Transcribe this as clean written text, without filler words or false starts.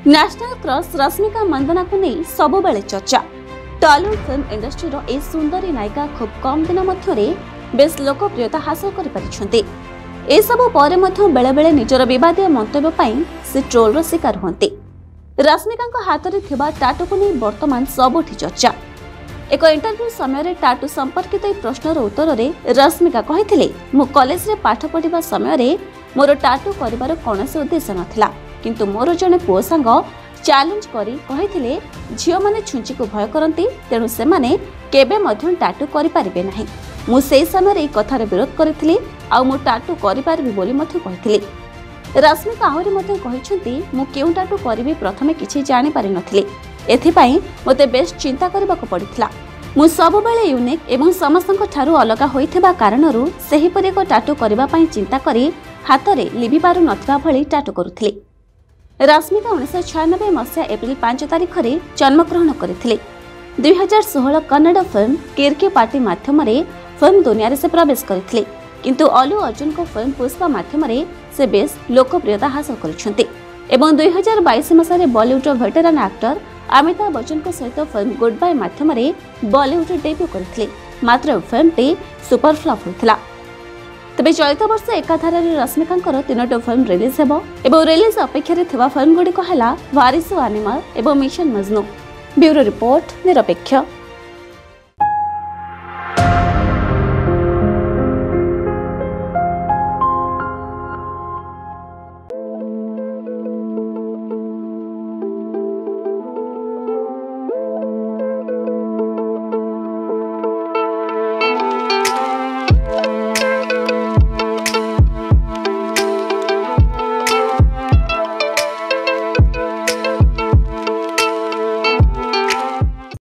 National crush Rashmika Mandhana को नहीं सबुबले चर्चा। टॉलीवुड फिल्म इंडस्ट्री ए सुंदरी नायिका खूब कम दिन मध्य बेस लोकप्रियता हासिल कर पारिछन्ते। ए सबु परे मध्य बेले बेले निजर विवादीय मंतव्य पई से ट्रोल रो शिकार होंते। रश्मिका हाथ में थिबा टाटू को नहीं वर्तमान सबुठी चर्चा। एक इंटरव्यू समय टाटू संपर्कित प्रश्नर उत्तर में रश्मिका कहिथिले, मु कॉलेज रे पाठ पढ़िबा समय रे मोर टाटू करिवार कोनोसी उद्देश्य नथिला, किंतु मोर जने पुओ सांग चैलेंज करी कहिथिले झियो माने छुंची को भय करंती, तेणु से माने केबे मध्यम टाटू करि परिबे नाही। मु सेई समय रे कथार विरोध करथिली आ मु टाटू करि परिबे बोली मथि कहिथिली। रश्मिका आहुरी मथि कहिसंती, मु केउ टाटू करिबे प्रथमे किछि जानि पारि नथिली, एथिपाई मते बेस चिंता करबाको पड़िथिला। मु सब बेले यूनिक एवं समस्तक ठारू अलगा होइथिबा कारणरू सेहिपरि एक टाटू करिबा पई चिंता करी हातरे लिबि पारु नथिबा भली टाटू करुथिले। रश्मिका 1996 मसीहा एप्रिल 5 तारिख रे जन्मग्रहण करथिले। 2016 कन्नड़ फिल्म किरकी पार्टी माध्यम फिल्म दुनिया रे से प्रवेश करथिले, किंतु अल्लू अर्जुन को फिल्म पुष्पा माध्यम से बेस लोकप्रियता हासिल करिसंते एवं 2022 मसीहा Bollywood veteran actor Amitabh Bachchan को सहित फिल्म गुड बाय माध्यम बॉलीवुड डेब्यू करथिले। मात्र फिल्म टी सुपर फ्लॉप होइथिला। तबे चलित वर्ष एकाधार रश्मिका 3टी फिल्म रिलीज हेबो एवं रिलीज अपेक्षा रे थिबा फिल्म गुडी को हला वारिसु एनिमल एवं मिशन मजनू। ब्यूरो रिपोर्ट निरपेक्ष।